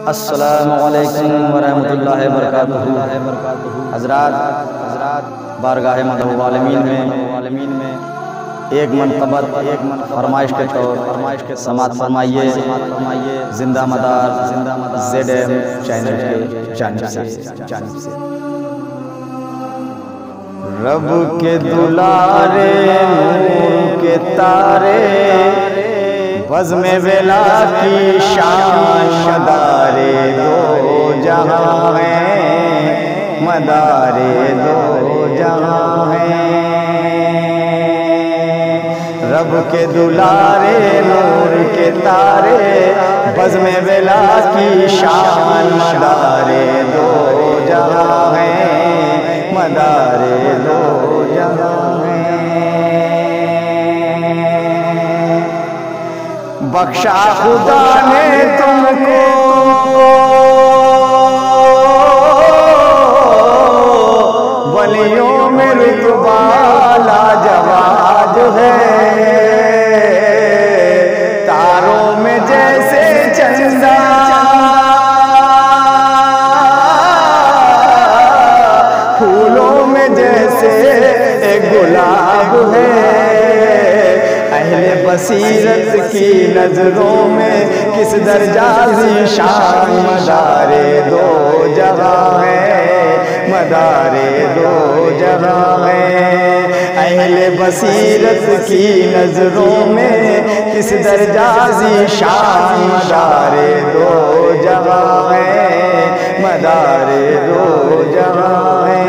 अस्सलामुअलैकुम वरहमतुल्लाहि वबरकातुहू। हज़रात बारगाह मदहुल आलमीन में एक मनक़बत फरमाइश के तौर समात फरमाइए जिंदा मदार ZM चैनल के जानिब से। रब के दुलारे नूर के तारे बज़्म वेला की शान मदारे दो जहां हैं, मदारे दो जहां हैं। रब के दुलारे नूर के तारे बज़्म वेला की शान मदारे दो जहां हैं, मदारे दो जहां हैं। बख्शा खुदा ने तुमको वलियों में रुतबा लाजवाब है। तारों में जैसे चंदा फूलों में जैसे एक गुलाब है। अहले बसीरत की नजरों में किस दर्जा ज़ीशान मदारे दो जहां है, मदारे दो जहां है। अहले बसीरत की नजरों में किस दर्जा ज़ीशान मदारे दो जहां है, मदारे दो जहां है।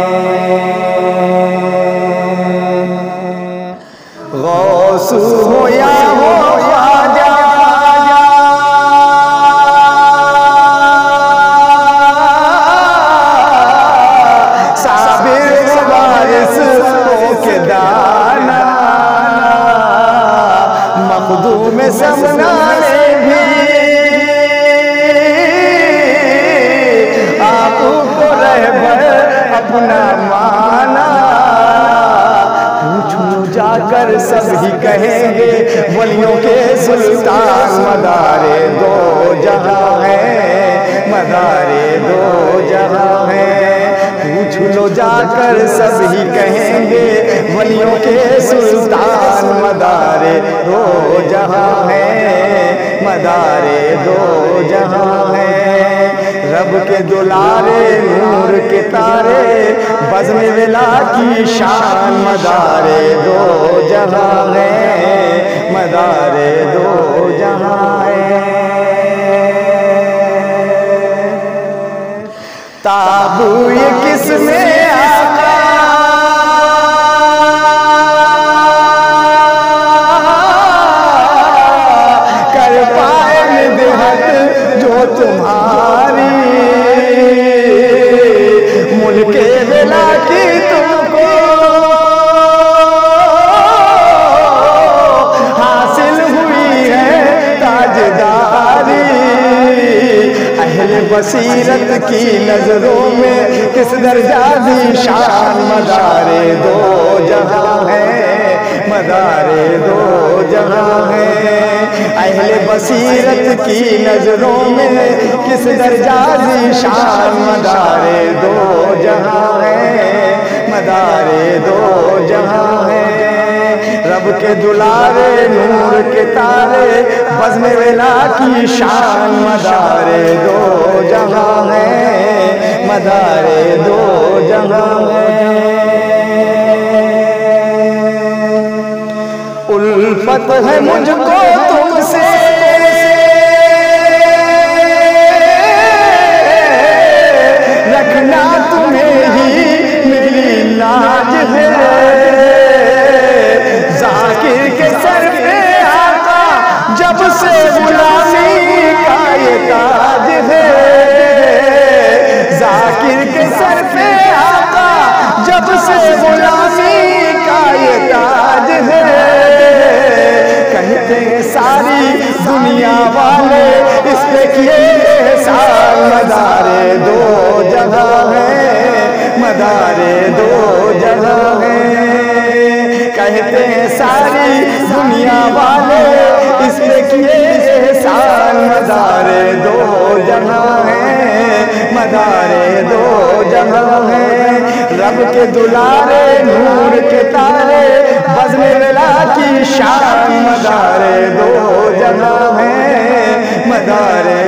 गौस हो या हो ख्वाजा साबिर वारिस के दाना मखदूम समनाने भी आपको रहबर अपना माना। जाकर सभी कहेंगे वलियों के सुल्तान मदारे दो जहां है, मदारे दो जहां है। पूछ लो जाकर सभी कहेंगे वलियों के सुल्तान मदारे दो जहां है, मदारे दो जहां है। रब के दुलारे नूर के तारे बज़्म वेला की शान मदारे दो जहां है, मदारे दो जहां है। ताबू ये किसमें आका कर पाए निदहत जो तुम्हारी मुल्के वेला की तुमको हासिल हुई है ताजदारी। अहले बसीरत की नजरों में किस दर्जा ज़ीशान मदारे दो जहां है, मदारे दो जहां है। अहले बसीरत की नजरों में किस दर्जा ज़ीशान मदारे दो जहां है, मदारे दो जहां है। रब के दुलारे नूर के तारे बज़्म वेला की शान मदारे दो जहां है, मदारे दो जहां है। उल्फत है मुझको तुमसे रखना तुम्हें ही मेरी लाज है। जाकिर के सर पे आका जब से गुलामी का ये ताज है। जाकिर के सर पे आका जब से गुलामी का ये ताज है। कहते हैं सारी रब के दुलारे नूर के तारे बज़्म वेला की शान मदारे दो जगह में मदारे